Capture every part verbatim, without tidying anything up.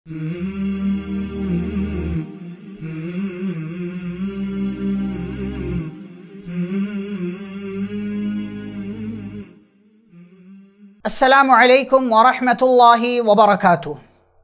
السلام علیکم ورحمۃ اللہ وبرکاتہ۔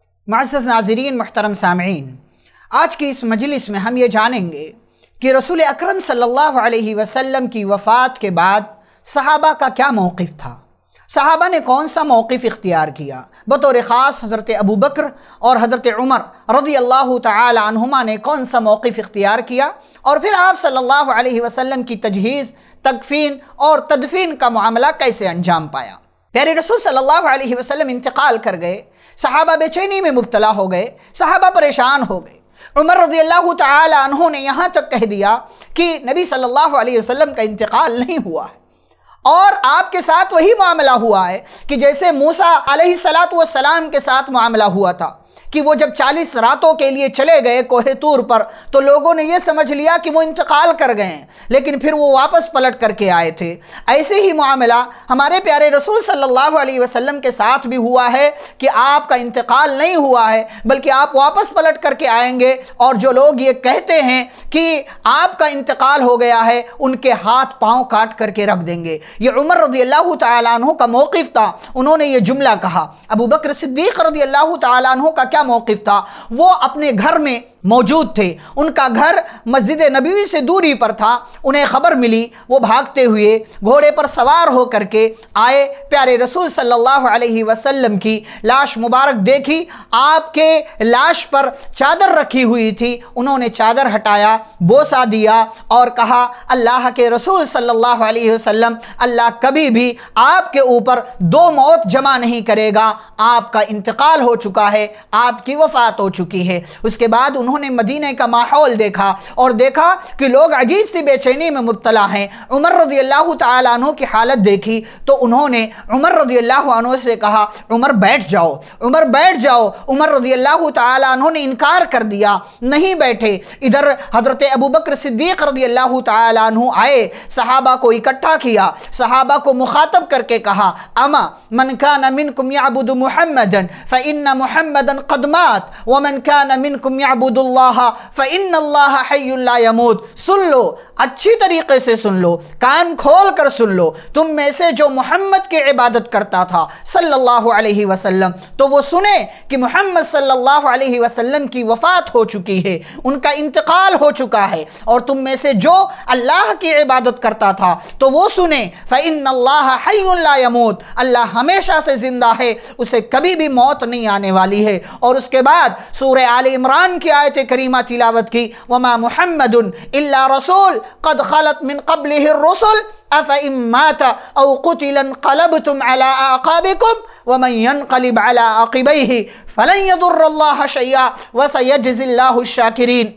معزز ناظرین، محترم سامعین، آج کی اس مجلس میں ہم یہ جانیں گے کہ رسول اکرم صلی اللہ علیہ وسلم کی وفات کے بعد صحابہ کا کیا موقف تھا، صحابہ نے کون سا موقف اختیار کیا۔ بطور خاص حضرت ابو بکر اور حضرت عمر رضی اللہ تعالی عنہما نے کون سا موقف اختیار کیا، اور پھر آپ صلی اللہ علیہ وسلم کی تجہیز، تکفین اور تدفین کا معاملہ کیسے انجام پایا۔ پیارے رسول صلی اللہ علیہ وسلم انتقال کر گئے، صحابہ بے چینی میں مبتلا ہو گئے، صحابہ پریشان ہو گئے۔ عمر رضی اللہ تعالی عنہ نے یہاں تک کہہ دیا کہ نبی صلی اللہ علیہ وسلم کا انتقال نہیں ہوا ہے، اور آپ کے ساتھ وہی معاملہ ہوا ہے کہ جیسے موسیٰ علیہ السلام کے ساتھ معاملہ ہوا تھا کہ وہ جب چالیس راتوں کے لیے چلے گئے کوہ طور پر تو لوگوں نے یہ سمجھ لیا کہ وہ انتقال کر گئے ہیں، لیکن پھر وہ واپس پلٹ کر کے آئے تھے۔ ایسے ہی معاملہ ہمارے پیارے رسول صلی اللہ علیہ وسلم کے ساتھ بھی ہوا ہے کہ آپ کا انتقال نہیں ہوا ہے، بلکہ آپ واپس پلٹ کر کے آئیں گے، اور جو لوگ یہ کہتے ہیں کہ آپ کا انتقال ہو گیا ہے ان کے ہاتھ پاؤں کاٹ کر کے رکھ دیں گے۔ یہ عمر رضی اللہ تعالیٰ عنہ کا موقف تھا، انہوں نے یہ جملہ کہا۔ ابو بکر صدیق رضی اللہ تعالیٰ عنہ کا کیا موقف تھا؟ وہ اپنے گھر میں موجود تھے، ان کا گھر مسجد نبوی سے دوری پر تھا، انہیں خبر ملی، وہ بھاگتے ہوئے گھوڑے پر سوار ہو کر کے آئے، پیارے رسول صلی اللہ علیہ وسلم کی لاش مبارک دیکھی، آپ کے لاش پر چادر رکھی ہوئی تھی، انہوں نے چادر ہٹایا، بوسہ دیا اور کہا اللہ کے رسول صلی اللہ علیہ وسلم، اللہ کبھی بھی آپ کے اوپر دو موت جمع نہیں کرے گا، آپ کا انتقال ہو چکا ہے، آپ کی وفات ہو چکی ہے۔ اس کے بعد انہوں نے مدینہ کا ماحول دیکھا اور دیکھا کہ لوگ عجیب سی بے چینی میں مبتلا ہیں۔ عمر رضی اللہ تعالیٰ عنہ کی حالت دیکھی تو انہوں نے عمر رضی اللہ عنہ سے کہا عمر بیٹھ جاؤ، عمر بیٹھ جاؤ۔ عمر رضی اللہ تعالیٰ عنہ نے انکار کر دیا، نہیں بیٹھے۔ ادھر حضرت ابو بکر صدیق رضی اللہ تعالیٰ عنہ آئے، صحابہ کو اکٹھا کیا، صحابہ کو مخاطب کر کے کہا اما من کان منکم یعبد محمدا فإن محمدا قد مات ومن کان منکم یعبد اللہ فإن اللہ حی لا یموت۔ سن لو، اچھی طریقے سے سن لو، کان کھول کر سن لو، تم میں سے جو محمد کی عبادت کرتا تھا صلی اللہ علیہ وسلم تو وہ سنے کہ محمد صلی اللہ علیہ وسلم کی وفات ہو چکی ہے، ان کا انتقال ہو چکا ہے، اور تم میں سے جو اللہ کی عبادت کرتا تھا تو وہ سنے فإن اللہ حی لا یموت، اللہ ہمیشہ سے زندہ ہے، اسے کبھی بھی موت نہیں آنے والی ہے۔ اور اس کے بعد سورہ آل عمران کی آیت کریمہ تلاوت کی، وما محمد الا رسول قد خلت من قبلہ الرسل افإن مات او قتل انقلبتم على اعقابكم ومن ينقلب على عقبيه فلن يضر الله شيئا وسيجزي الله الشاكرين۔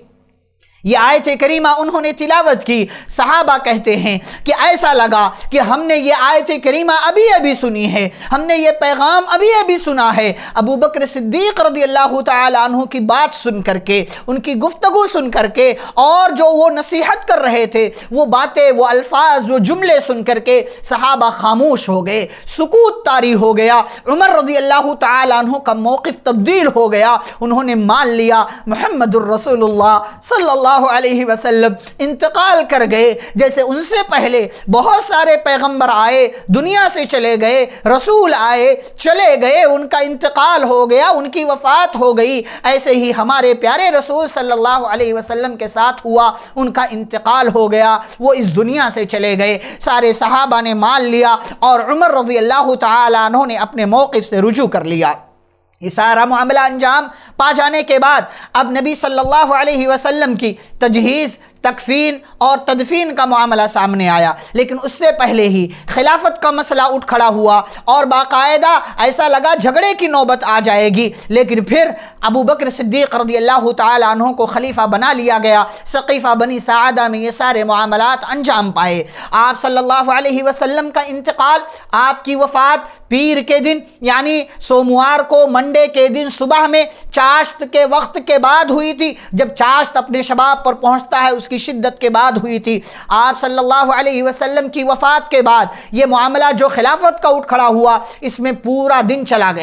یہ آیت کریمہ انہوں نے تلاوت کی، صحابہ کہتے ہیں کہ ایسا لگا کہ ہم نے یہ آیت کریمہ ابھی ابھی سنی ہے، ہم نے یہ پیغام ابھی ابھی سنا ہے۔ ابو بکر صدیق رضی اللہ تعالی عنہ کی بات سن کر کے، ان کی گفتگو سن کر کے، اور جو وہ نصیحت کر رہے تھے، وہ باتیں، وہ الفاظ، وہ جملے سن کر کے صحابہ خاموش ہو گئے، سکوت طاری ہو گیا۔ عمر رضی اللہ تعالی عنہ کا موقف تبدیل ہو گیا، انہوں نے مان لیا محمد الرسول اللہ صلی اللہ علیہ وسلم انتقال کر گئے۔ جیسے ان سے پہلے بہت سارے پیغمبر آئے، دنیا سے چلے گئے، رسول آئے، چلے گئے، ان کا انتقال ہو گیا، ان کی وفات ہو گئی، ایسے ہی ہمارے پیارے رسول صلی اللہ علیہ وسلم کے ساتھ ہوا، ان کا انتقال ہو گیا، وہ اس دنیا سے چلے گئے۔ سارے صحابہ نے مان لیا، اور عمر رضی اللہ تعالیٰ عنہ نے اپنے موقف سے رجوع کر لیا۔ یہ سارا معاملہ انجام پا جانے کے بعد اب نبی صلی اللہ علیہ وسلم کی تجہیز، تکفین اور تدفین کا معاملہ سامنے آیا، لیکن اس سے پہلے ہی خلافت کا مسئلہ اٹھ کھڑا ہوا، اور باقاعدہ ایسا لگا جھگڑے کی نوبت آ جائے گی، لیکن پھر ابو بکر صدیق رضی اللہ تعالی عنہ کو خلیفہ بنا لیا گیا۔ سقیفہ بنی ساعدہ میں یہ سارے معاملات انجام پائے۔ آپ صلی اللہ علیہ وسلم کا انتقال، آپ کی وفات پیر کے دن یعنی سوموار کو، منڈے کے دن صبح میں چاشت کے وقت کے بعد ہوئی تھی، جب چاشت اپنے شباب پر پہنچتا ہے اس کی شدت کے بعد ہوئی تھی۔ آپ صلی اللہ علیہ وسلم کی وفات کے بعد یہ معاملہ جو خلافت کا اٹھ کھڑا ہوا، اس میں پورا دن چلا گیا،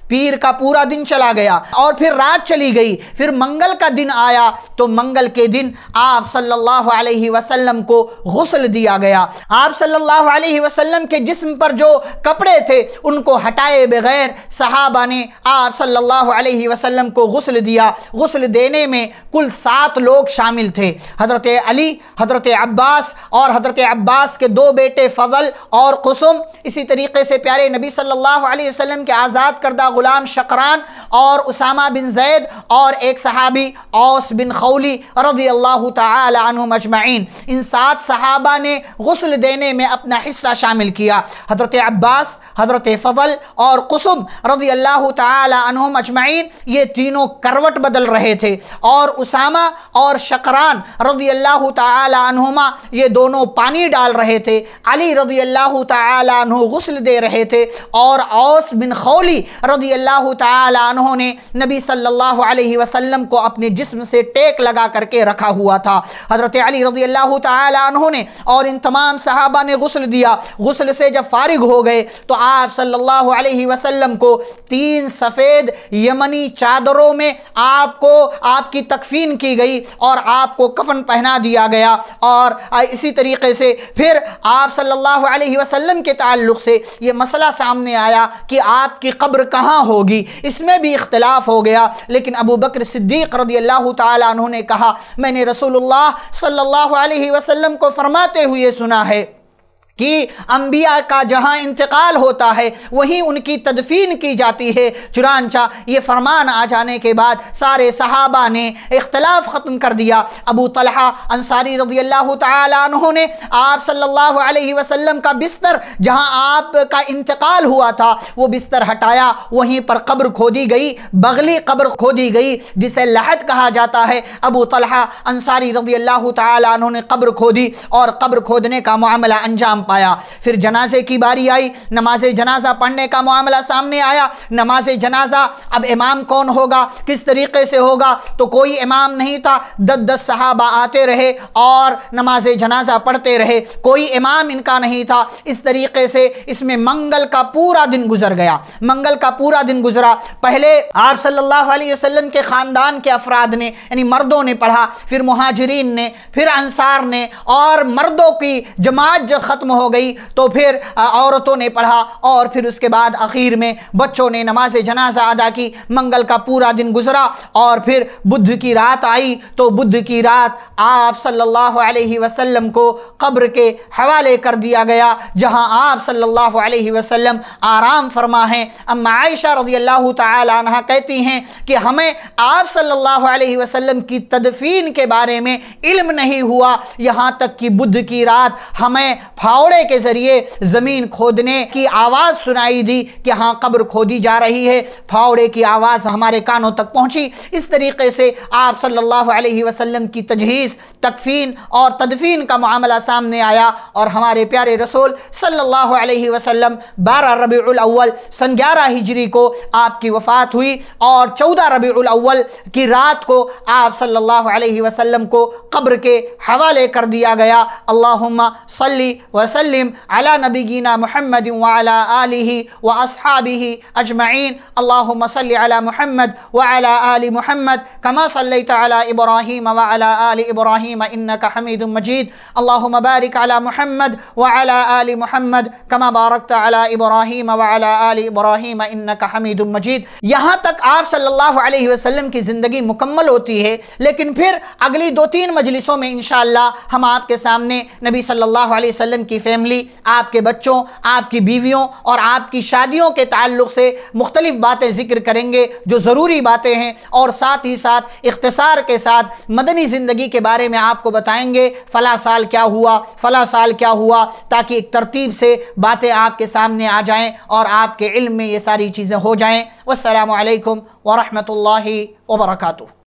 پیر کا پورا دن چلا گیا اور پھر رات چلی گئی، پھر منگل کا دن آیا تو منگل کے دن آپ صلی اللہ علیہ وسلم کو غسل دیا گیا۔ آپ صلی اللہ علیہ وسلم کے جسم پر جو کپڑے تھے ان کو ہٹائے بغیر صحابہ نے آپ صلی اللہ علیہ وسلم کو غسل دیا۔ غسل دینے میں کل سات لوگ شامل تھے، حضرت علی، حضرت عباس اور حضرت عباس کے دو بیٹے فضل اور قسم، اسی طریقے سے پیارے نبی صلی اللہ علیہ وسلم کے آزاد کردہ غلام شقران اور اسامہ بن زید اور ایک صحابی اوس بن خولی رضی اللہ تعالی عنہم اجمعین۔ ان سات صحابہ نے غسل دینے میں اپنا حصہ شامل کیا۔ حضرت عباس، حضرت فضل اور قسم رضی اللہ تعالی عنہم اجمعین یہ تینوں کروٹ بدل رہے تھے، اور اسامہ اور شقران رضی اللہ تعالی عنہما یہ دونوں پانی ڈال رہے تھے۔ علی رضی اللہ تعالی عنہ غسل دے رہے تھے، اور اوس بن خولی رضی اللہ تعالی عنہ نے نبی صلی اللہ علیہ وسلم کو اپنے جسم سے ٹیک لگا کر کے رکھا ہوا تھا۔ حضرت علی رضی اللہ تعالی عنہ نے اور ان تمام صحابہ نے غسل دیا۔ غسل سے جب فارغ ہو گئے تو آپ صلی اللہ علیہ وسلم کو تین سفید یمنی چادروں میں آپ کو آپ کی تکفین کی گئی اور آپ کو کفن پہنا دیا گیا۔ اور اسی طریقے سے پھر آپ صلی اللہ علیہ وسلم کے تعلق سے یہ مسئلہ سامنے آیا کہ آپ کی قبر کہاں ہوگی، اس میں بھی اختلاف ہو گیا، لیکن ابو بکر صدیق رضی اللہ تعالیٰ عنہ نے کہا میں نے رسول اللہ صلی اللہ علیہ وسلم کو فرماتے ہوئے سنا ہے کہ انبیاء کا جہاں انتقال ہوتا ہے وہیں ان کی تدفین کی جاتی ہے۔ چنانچہ یہ فرمان آ جانے کے بعد سارے صحابہ نے اختلاف ختم کر دیا۔ ابو طلحہ انصاری رضی اللہ تعالیٰ عنہ نے آپ صلی اللہ علیہ وسلم کا بستر جہاں آپ کا انتقال ہوا تھا وہ بستر ہٹایا، وہیں پر قبر کھودی گئی، بغلی قبر کھودی گئی جسے لحد کہا جاتا ہے۔ ابو طلحہ انصاری رضی اللہ تعالیٰ عنہ نے قبر کھودی اور قبر کھودنے کا معاملہ انجام پایا۔ پھر جنازے کی باری آئی، نماز جنازہ پڑھنے کا معاملہ سامنے آیا۔ نماز جنازہ اب امام کون ہوگا، کس طریقے سے ہوگا، تو کوئی امام نہیں تھا، دس دس صحابہ آتے رہے اور نماز جنازہ پڑھتے رہے، کوئی امام ان کا نہیں تھا۔ اس طریقے سے اس میں منگل کا پورا دن گزر گیا۔ منگل کا پورا دن گزرا، پہلے آپ صلی اللہ علیہ وسلم کے خاندان کے افراد نے یعنی مردوں نے پڑھا، پھر مہاجرین نے، پھر انصار نے، اور مردوں کی جماعت جو ختم ہو گئی تو پھر عورتوں نے پڑھا، اور پھر اس کے بعد اخیر میں بچوں نے نماز جنازہ ادا کی۔ منگل کا پورا دن گزرا اور پھر بدھ کی رات آئی تو بدھ کی رات آپ صلی اللہ علیہ وسلم کو قبر کے حوالے کر دیا گیا، جہاں آپ صلی اللہ علیہ وسلم آرام فرما ہیں۔ اما عائشہ رضی اللہ تعالی عنہ کہتی ہیں کہ ہمیں آپ صلی اللہ علیہ وسلم کی تدفین کے بارے میں علم نہیں ہوا، یہاں تک کہ بدھ کی رات ہمیں پھاوڑے کے ذریعے زمین کھودنے کی آواز سنائی دی کہ ہاں قبر کھودی جا رہی ہے، پھاوڑے کی آواز ہمارے کانوں تک پہنچی۔ اس طریقے سے آپ صلی اللہ علیہ وسلم کی تجہیز، تکفین اور تدفین کا معاملہ سامنے آیا، اور ہمارے پیارے رسول صلی اللہ علیہ وسلم بارہ ربیع الاول سن گیارہ ہجری کو آپ کی وفات ہوئی، اور چودہ ربیع الاول کی رات کو آپ صلی اللہ علیہ وسلم کو قبر کے حوالے کر دیا گیا۔ اللہم صلی وسلم علی نبینا محمد وعلی آلہ واصحابہ اجمعین۔ اللہم صلی علی محمد وعلی آل محمد کما صلیت علی ابراہیم وعلی آل ابراہیم انک حمید مجید۔ اللہم بارک علی محمد وعلی آل محمد کما بارکت علی ابراہیم وعلی آل ابراہیم انک حمید مجید۔ یہاں تک آپ صلی اللہ علیہ وسلم کی زندگی مکمل ہوتی ہے، لیکن پھر اگلی دو تین مجلسوں میں انشاءاللہ ہم آپ کے سامنے نبی صلی اللہ علیہ وسلم کی فیملی، آپ کے بچوں، آپ کی بیویوں اور آپ کی شادیوں کے تعلق سے مختلف باتیں ذکر کریں گے جو ضروری باتیں ہیں، اور ساتھ ہی ساتھ اختصار کے ساتھ مدنی زندگی کے بارے میں آپ کو بتائیں گے فلاں سال کیا ہوا، فلاں سال کیا ہوا، تاکہ ایک ترتیب سے باتیں آپ کے سامنے آ جائیں اور آپ کے علم میں یہ ساری چیزیں ہو جائیں۔ والسلام علیکم ورحمۃ اللہ وبرکاتہ۔